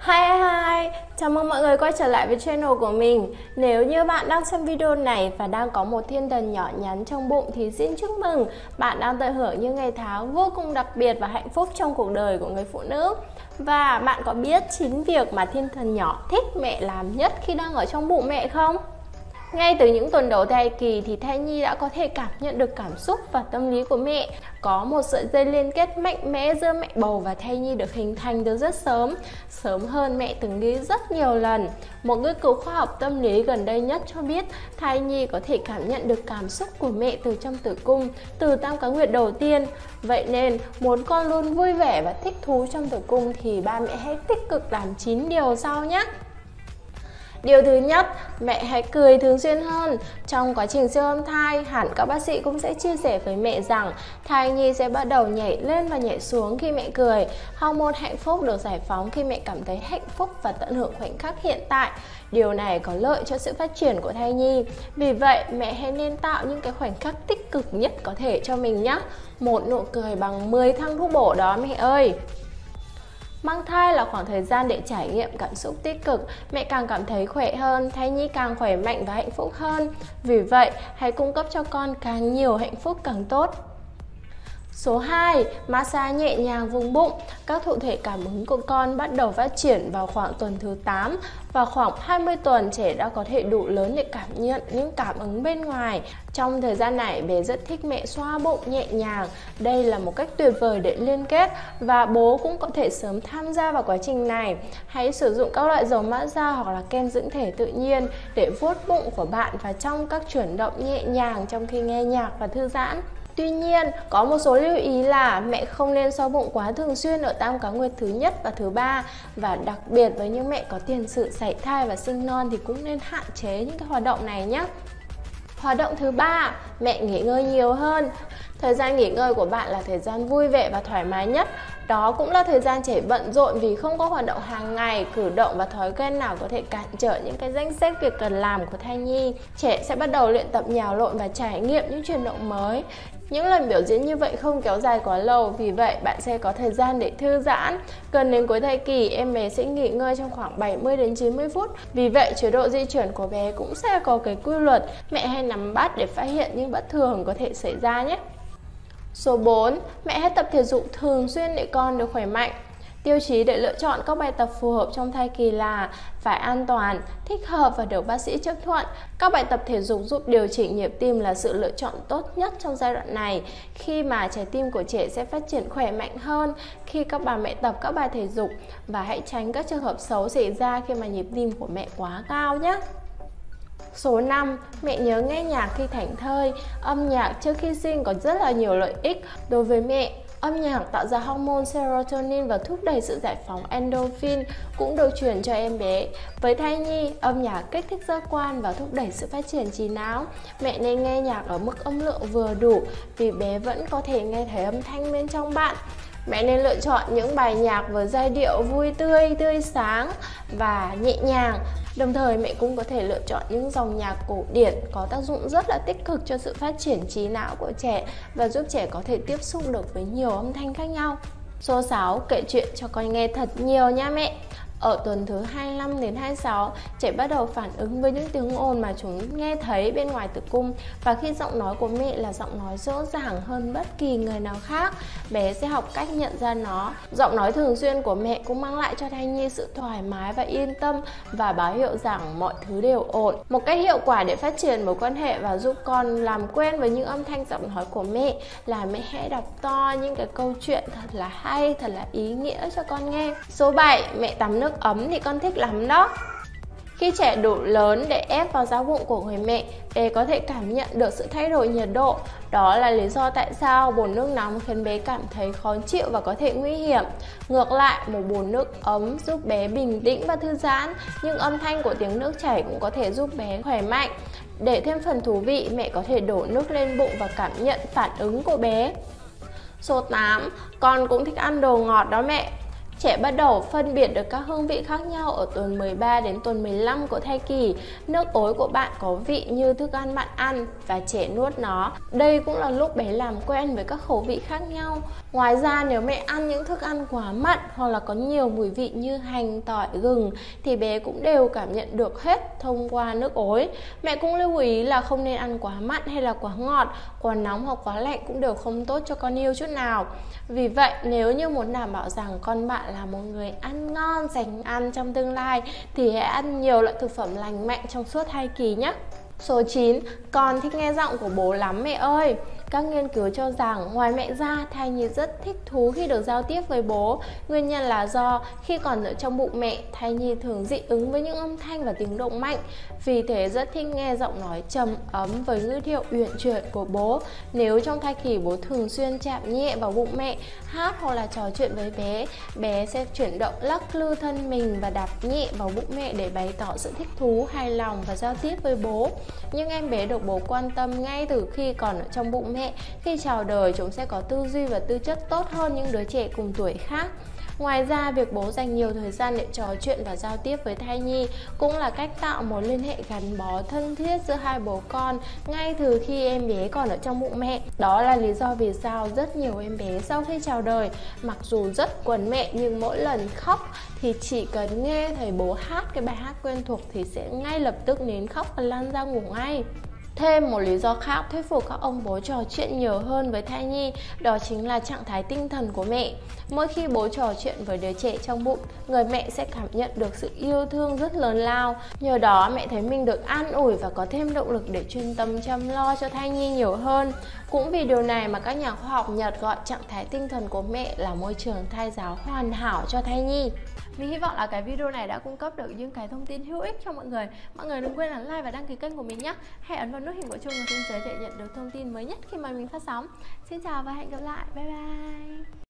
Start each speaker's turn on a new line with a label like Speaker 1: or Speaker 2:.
Speaker 1: Hi, chào mừng mọi người quay trở lại với channel của mình. Nếu như bạn đang xem video này và đang có một thiên thần nhỏ nhắn trong bụng thì xin chúc mừng. Bạn đang tận hưởng những ngày tháng vô cùng đặc biệt và hạnh phúc trong cuộc đời của người phụ nữ. Và bạn có biết 9 việc mà thiên thần nhỏ thích mẹ làm nhất khi đang ở trong bụng mẹ không? Ngay từ những tuần đầu thai kỳ thì thai nhi đã có thể cảm nhận được cảm xúc và tâm lý của mẹ. Có một sợi dây liên kết mạnh mẽ giữa mẹ bầu và thai nhi được hình thành từ rất sớm, sớm hơn mẹ từng nghĩ rất nhiều lần. Một nghiên cứu khoa học tâm lý gần đây nhất cho biết thai nhi có thể cảm nhận được cảm xúc của mẹ từ trong tử cung, từ tam cá nguyệt đầu tiên. Vậy nên, muốn con luôn vui vẻ và thích thú trong tử cung thì ba mẹ hãy tích cực làm 9 điều sau nhé. Điều thứ nhất, mẹ hãy cười thường xuyên hơn. Trong quá trình siêu âm thai, hẳn các bác sĩ cũng sẽ chia sẻ với mẹ rằng thai nhi sẽ bắt đầu nhảy lên và nhảy xuống khi mẹ cười. Hormone hạnh phúc được giải phóng khi mẹ cảm thấy hạnh phúc và tận hưởng khoảnh khắc hiện tại. Điều này có lợi cho sự phát triển của thai nhi. Vì vậy, mẹ hãy nên tạo những cái khoảnh khắc tích cực nhất có thể cho mình nhé. Một nụ cười bằng 10 thang thuốc bổ đó mẹ ơi! Mang thai là khoảng thời gian để trải nghiệm cảm xúc tích cực, mẹ càng cảm thấy khỏe hơn, thai nhi càng khỏe mạnh và hạnh phúc hơn. Vì vậy, hãy cung cấp cho con càng nhiều hạnh phúc càng tốt. Số 2. Massage nhẹ nhàng vùng bụng. Các thụ thể cảm ứng của con bắt đầu phát triển vào khoảng tuần thứ 8 và khoảng 20 tuần trẻ đã có thể đủ lớn để cảm nhận những cảm ứng bên ngoài. Trong thời gian này, bé rất thích mẹ xoa bụng nhẹ nhàng. Đây là một cách tuyệt vời để liên kết và bố cũng có thể sớm tham gia vào quá trình này. Hãy sử dụng các loại dầu massage hoặc là kem dưỡng thể tự nhiên để vuốt bụng của bạn và trong các chuyển động nhẹ nhàng trong khi nghe nhạc và thư giãn. Tuy nhiên, có một số lưu ý là mẹ không nên xoa bụng quá thường xuyên ở tam cá nguyệt thứ nhất và thứ 3, và đặc biệt với những mẹ có tiền sử sảy thai và sinh non thì cũng nên hạn chế những cái hoạt động này nhé. Hoạt động thứ 3, mẹ nghỉ ngơi nhiều hơn. Thời gian nghỉ ngơi của bạn là thời gian vui vẻ và thoải mái nhất. Đó cũng là thời gian trẻ bận rộn vì không có hoạt động hàng ngày, cử động và thói quen nào có thể cản trở những cái danh sách việc cần làm của thai nhi. Trẻ sẽ bắt đầu luyện tập nhào lộn và trải nghiệm những chuyển động mới. Những lần biểu diễn như vậy không kéo dài quá lâu, vì vậy bạn sẽ có thời gian để thư giãn. Gần đến cuối thai kỳ, em bé sẽ nghỉ ngơi trong khoảng 70 đến 90 phút. Vì vậy, chế độ di chuyển của bé cũng sẽ có cái quy luật. Mẹ hãy nắm bắt để phát hiện những bất thường có thể xảy ra nhé. Số 4. Mẹ hãy tập thể dục thường xuyên để con được khỏe mạnh. Tiêu chí để lựa chọn các bài tập phù hợp trong thai kỳ là phải an toàn, thích hợp và được bác sĩ chấp thuận. Các bài tập thể dục giúp điều chỉnh nhịp tim là sự lựa chọn tốt nhất trong giai đoạn này, khi mà trái tim của trẻ sẽ phát triển khỏe mạnh hơn khi các bà mẹ tập các bài thể dục, và hãy tránh các trường hợp xấu xảy ra khi mà nhịp tim của mẹ quá cao nhé. Số 5. Mẹ nhớ nghe nhạc khi thảnh thơi. Âm nhạc trước khi sinh có rất là nhiều lợi ích đối với mẹ. Âm nhạc tạo ra hormone serotonin và thúc đẩy sự giải phóng endorphin cũng được truyền cho em bé. Với thai nhi, âm nhạc kích thích giác quan và thúc đẩy sự phát triển trí não. Mẹ nên nghe nhạc ở mức âm lượng vừa đủ vì bé vẫn có thể nghe thấy âm thanh bên trong bạn. Mẹ nên lựa chọn những bài nhạc với giai điệu vui tươi, tươi sáng và nhẹ nhàng. Đồng thời mẹ cũng có thể lựa chọn những dòng nhạc cổ điển có tác dụng rất là tích cực cho sự phát triển trí não của trẻ và giúp trẻ có thể tiếp xúc được với nhiều âm thanh khác nhau. Số 6. Kể chuyện cho con nghe thật nhiều nha mẹ. Ở tuần thứ 25 đến 26, trẻ bắt đầu phản ứng với những tiếng ồn mà chúng nghe thấy bên ngoài tử cung, và khi giọng nói của mẹ là giọng nói rõ ràng hơn bất kỳ người nào khác, bé sẽ học cách nhận ra nó. Giọng nói thường xuyên của mẹ cũng mang lại cho thai nhi sự thoải mái và yên tâm và báo hiệu rằng mọi thứ đều ổn. Một cách hiệu quả để phát triển mối quan hệ và giúp con làm quen với những âm thanh giọng nói của mẹ là mẹ hãy đọc to những cái câu chuyện thật là hay, thật là ý nghĩa cho con nghe. Số 7. Mẹ tắm nước ấm thì con thích lắm đó. Khi trẻ đủ lớn để ép vào da bụng của người mẹ, bé có thể cảm nhận được sự thay đổi nhiệt độ. Đó là lý do tại sao bồn nước nóng khiến bé cảm thấy khó chịu và có thể nguy hiểm. Ngược lại, một bồn nước ấm giúp bé bình tĩnh và thư giãn, nhưng âm thanh của tiếng nước chảy cũng có thể giúp bé khỏe mạnh. Để thêm phần thú vị, mẹ có thể đổ nước lên bụng và cảm nhận phản ứng của bé. Số 8. Con cũng thích ăn đồ ngọt đó mẹ. Trẻ bắt đầu phân biệt được các hương vị khác nhau ở tuần 13 đến tuần 15 của thai kỳ. Nước ối của bạn có vị như thức ăn bạn ăn và trẻ nuốt nó. Đây cũng là lúc bé làm quen với các khẩu vị khác nhau. Ngoài ra, nếu mẹ ăn những thức ăn quá mặn hoặc là có nhiều mùi vị như hành, tỏi, gừng thì bé cũng đều cảm nhận được hết thông qua nước ối. Mẹ cũng lưu ý là không nên ăn quá mặn hay là quá ngọt, quá nóng hoặc quá lạnh cũng đều không tốt cho con yêu chút nào. Vì vậy, nếu như muốn đảm bảo rằng con bạn là một người ăn ngon, dành ăn trong tương lai thì hãy ăn nhiều loại thực phẩm lành mạnh trong suốt thai kỳ nhé. Số 9. Con thích nghe giọng của bố lắm mẹ ơi. Các nghiên cứu cho rằng ngoài mẹ ra, thai nhi rất thích thú khi được giao tiếp với bố. Nguyên nhân là do khi còn ở trong bụng mẹ, thai nhi thường dị ứng với những âm thanh và tiếng động mạnh. Vì thế rất thích nghe giọng nói trầm ấm với ngữ điệu uyển chuyển của bố. Nếu trong thai kỳ bố thường xuyên chạm nhẹ vào bụng mẹ, hát hoặc là trò chuyện với bé, bé sẽ chuyển động lắc lư thân mình và đạp nhẹ vào bụng mẹ để bày tỏ sự thích thú, hài lòng và giao tiếp với bố. Nhưng em bé được bố quan tâm ngay từ khi còn ở trong bụng mẹ. Khi chào đời, chúng sẽ có tư duy và tư chất tốt hơn những đứa trẻ cùng tuổi khác. Ngoài ra, việc bố dành nhiều thời gian để trò chuyện và giao tiếp với thai nhi cũng là cách tạo mối liên hệ gắn bó thân thiết giữa hai bố con ngay từ khi em bé còn ở trong bụng mẹ. Đó là lý do vì sao rất nhiều em bé sau khi chào đời, mặc dù rất quấn mẹ nhưng mỗi lần khóc thì chỉ cần nghe thấy bố hát cái bài hát quen thuộc thì sẽ ngay lập tức nín khóc và lăn ra ngủ ngay. Thêm một lý do khác thuyết phục các ông bố trò chuyện nhiều hơn với thai nhi, đó chính là trạng thái tinh thần của mẹ. Mỗi khi bố trò chuyện với đứa trẻ trong bụng, người mẹ sẽ cảm nhận được sự yêu thương rất lớn lao. Nhờ đó mẹ thấy mình được an ủi và có thêm động lực để chuyên tâm chăm lo cho thai nhi nhiều hơn. Cũng vì điều này mà các nhà khoa học Nhật gọi trạng thái tinh thần của mẹ là môi trường thai giáo hoàn hảo cho thai nhi. Mình hy vọng là cái video này đã cung cấp được những cái thông tin hữu ích cho mọi người. Mọi người đừng quên là like và đăng ký kênh của mình nhé. Hãy ấn vào nút hình quả chuông ở bên dưới để nhận được thông tin mới nhất khi mà mình phát sóng. Xin chào và hẹn gặp lại. Bye bye.